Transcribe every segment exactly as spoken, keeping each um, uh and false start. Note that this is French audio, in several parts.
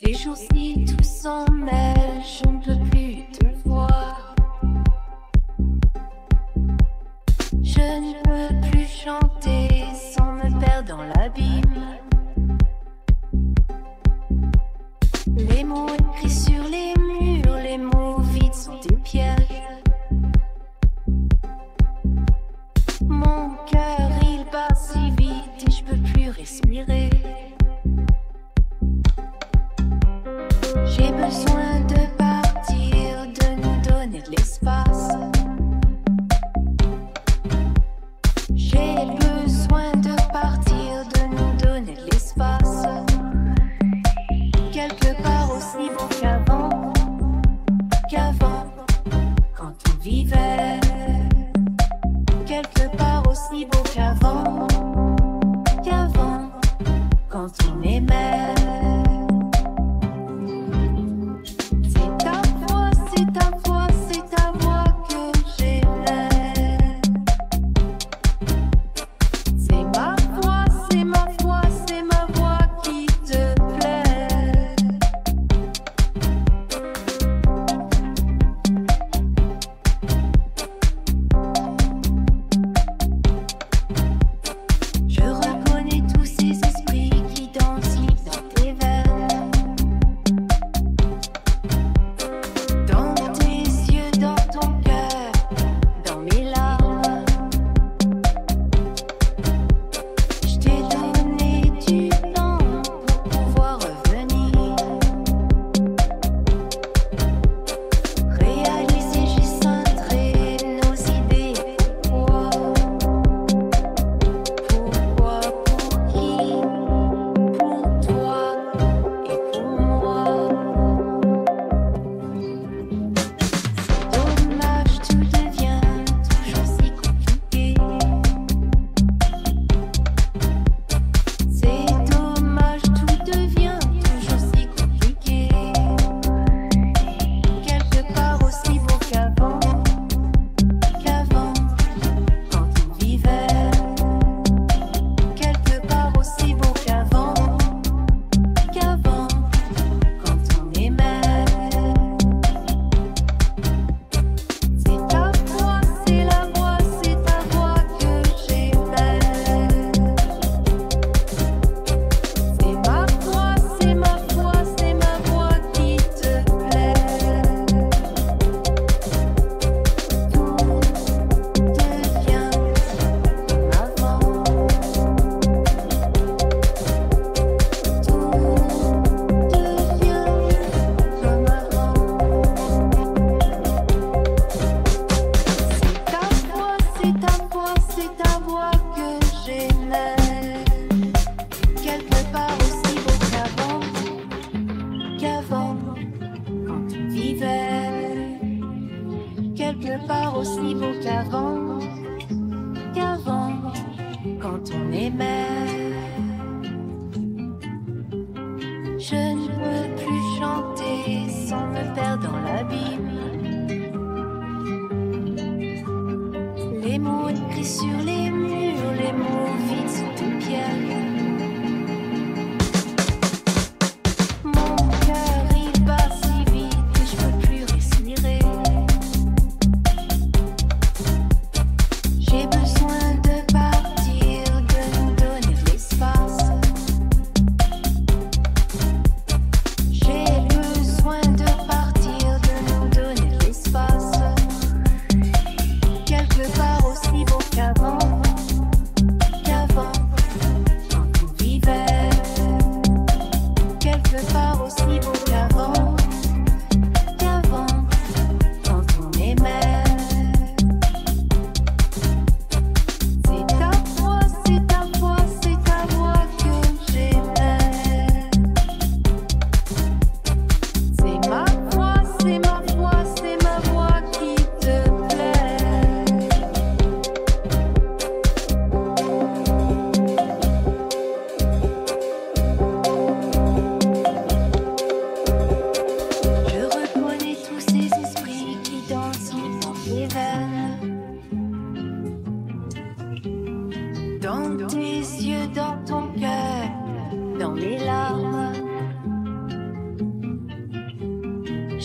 Ces jours-ci tout s'en mêle, je ne peux plus te voir. Je ne peux plus chanter sans me perdre dans l'abîme. Les mots écrits sur les murs, les mots vides sont des pièges. Mon cœur il bat si vite et je peux plus respirer. J'ai besoin de partir, de nous donner de l'espace. J'ai besoin de partir, de nous donner de l'espace. Quelque part aussi beau qu'avant, qu'avant, quand on vivait. Quelque part aussi beau qu'avant, qu'avant, quand on aimait.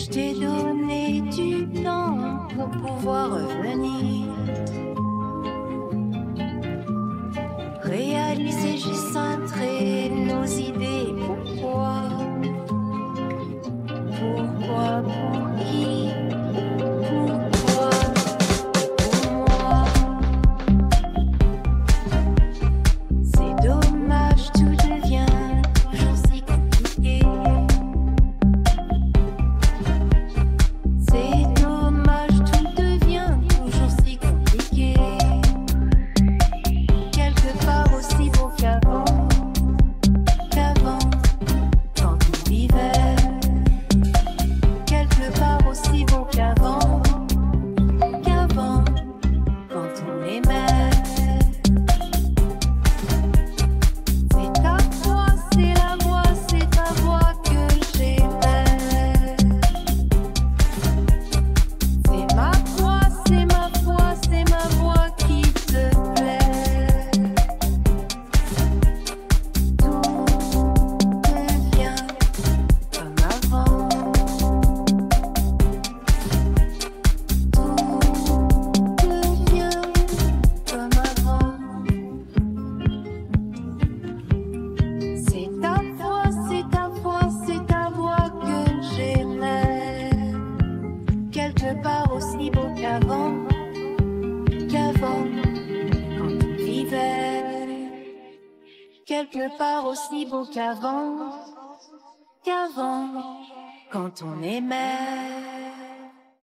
t'ai donné du temps pour pouvoir revenir. Réaliser, j'ai cintré nos idées. Pourquoi? Pourquoi? Pour qui? Pourquoi? Pour moi. C'est dommage, tout devient toujours si compliqué. C'est dommage, tout devient toujours si compliqué. Quelque part aussi beau qu'avant, qu'avant, quand on vivait. Quelque part aussi beau qu'avant, qu'avant, quand on aimait. C'est ta voix, c'est la voix, c'est ta voix que j'aimais. C'est ma voix, c'est ma voix, c'est ma voix qui te plaît. Tout devient comme avant. Tout devient comme avant. C'est ta voix, c'est ta voix, c'est ta voix que j'aimais. Quelque part aussi beau qu'avant, qu'avant, quand on vivait. Quelque part aussi beau qu'avant, qu'avant, quand on aimait.